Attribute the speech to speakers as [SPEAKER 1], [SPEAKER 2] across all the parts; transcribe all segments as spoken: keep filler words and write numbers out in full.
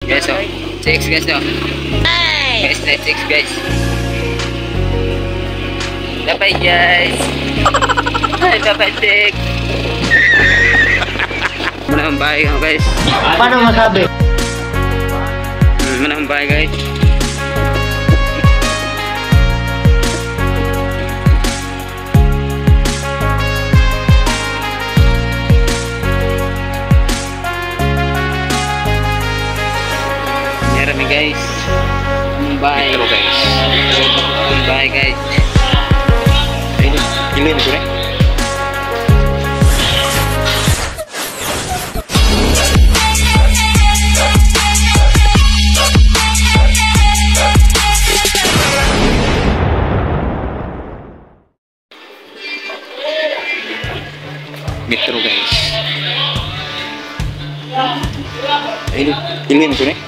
[SPEAKER 1] Guys, oh. Six guys, oh. Guys, let's six guys. Bye guys. Bye bye six. Manang bahay ka guys.
[SPEAKER 2] Paano masabi?
[SPEAKER 1] Manang bahay guys. Marami guys. Bye guys. Bye guys. Ini ini gue. Metro guys. Ini ini nih gue.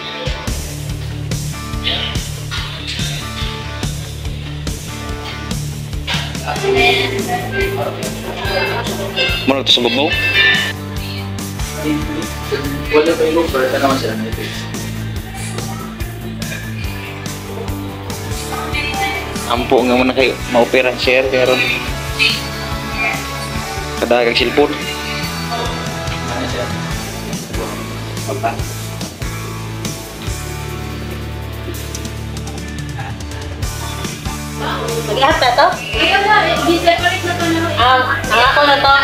[SPEAKER 1] Mana tuh sebab mau? Wala pa yung offer naman sila nito. Ampo nga muna kayo maopera share pero kadagang cellphone. Apa?
[SPEAKER 3] Mag-ihap na to? Ah, ang ako na to.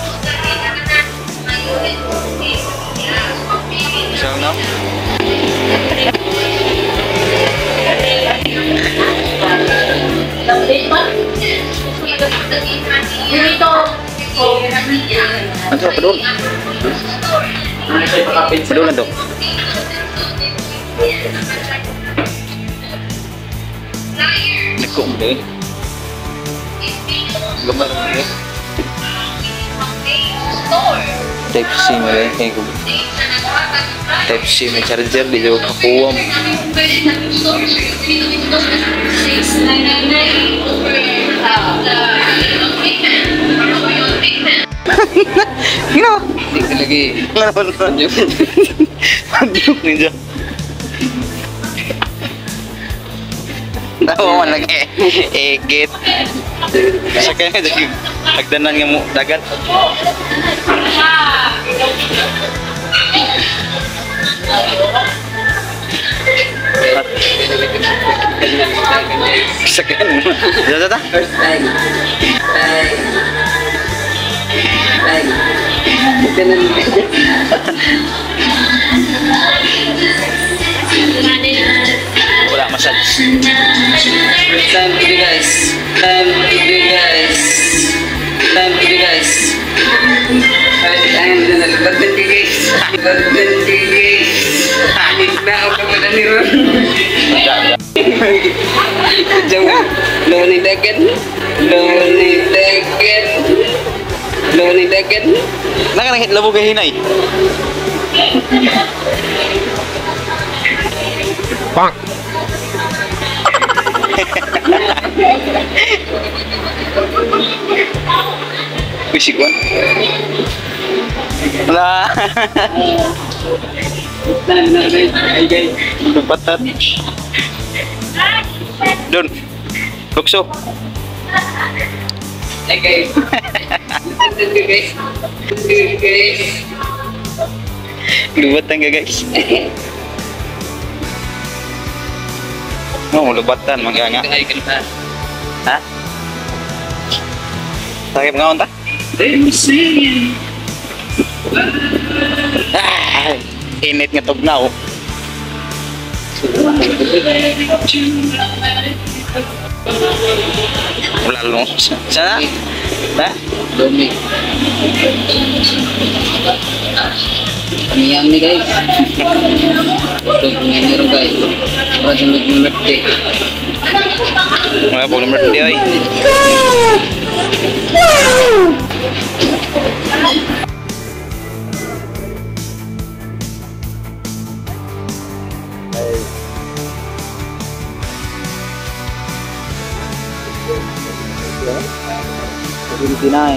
[SPEAKER 1] Isang na?
[SPEAKER 3] Update pa? Dito.
[SPEAKER 1] Ano pa doon? Pa doon na to? Nagko mo din. Gambar mo din. Type C mo din. Type C may charger. Di ko kakuha mo. Gino? Hindi ka lagi. Panduk ninja. Tawa man lagi. Egit. Sakay nga dyan. Hagdanan nga mo dagat. Sakay mo. Dada dada? First time. Hagdanan mo. Wala massage. Time to be guys. Time to be guys. Time to be guys. First time to nagpagdanti guys. Pagdanti guys. Anik na ako kapag ni Ron. Jangan. Loni dagan. Loni dagan. Loni dagan. Nakanangit labo kahinay. Bang. Bisik kan? Lah. Nah, nah, guys, guys, patat. Don, Lukso. Eh guys, guys, guys, dua tangga guys. Mau lubatan maganga. Hah? Sakit ngaon ta? Ah, init nga tugnaw. Wala lo. Sana? Ha? Domi. Kami yang nih guys. Untuk menyanyi guys. Orang yang mengerti. Wala boleh mengerti ay. seventy-nine.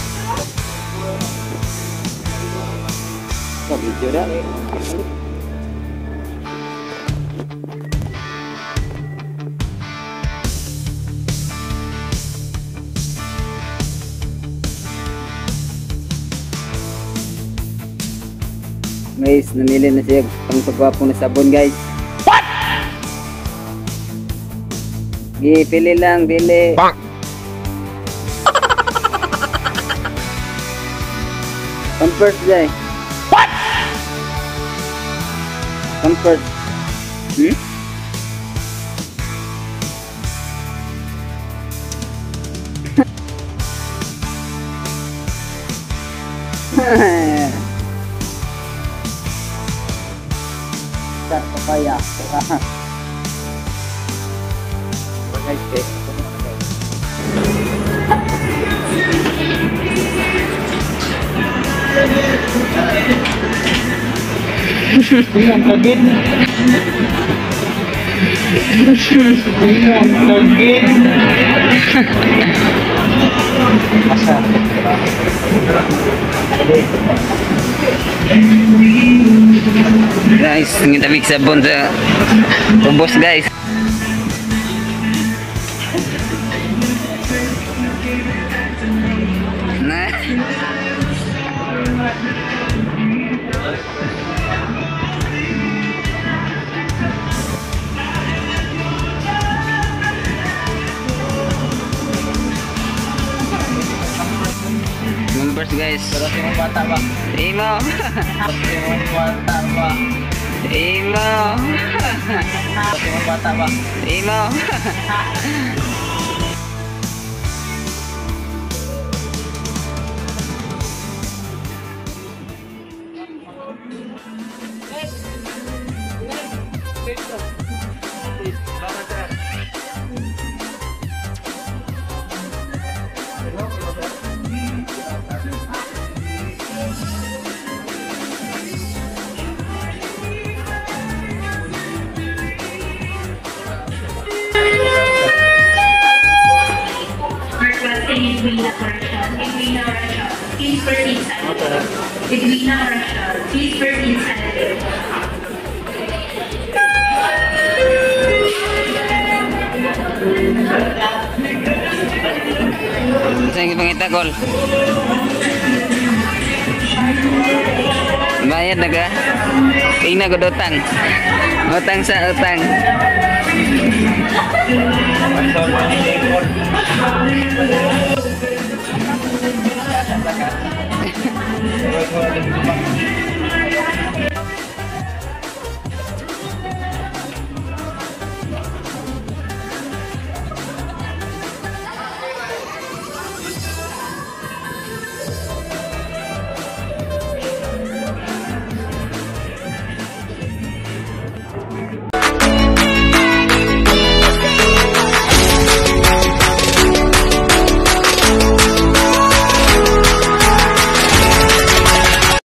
[SPEAKER 1] Video dah. guys, namili na siya ang pagwapo na sabon guys. What? Pili lang, pili. Comfort guys. What? Comfort. Hmm? Sa papaya. Guys, guys.
[SPEAKER 2] Ang kagin. Ang kagin. Asa.
[SPEAKER 1] Guys, ngita mix sabon sa ubos guys. Nah. Numbers guys.
[SPEAKER 2] Pero si mga bata ba?
[SPEAKER 1] Imo.
[SPEAKER 2] Si mga bata ba?
[SPEAKER 1] Imo.
[SPEAKER 2] Si mga bata ba?
[SPEAKER 1] Imo.
[SPEAKER 4] Edwina Correction, Edwina Correction, please proceed silent. Edwina Correction, please proceed silent.
[SPEAKER 1] Saan yung pangita, Kol? Bayad na ka? Tingnan ko utang. Utang sa utang.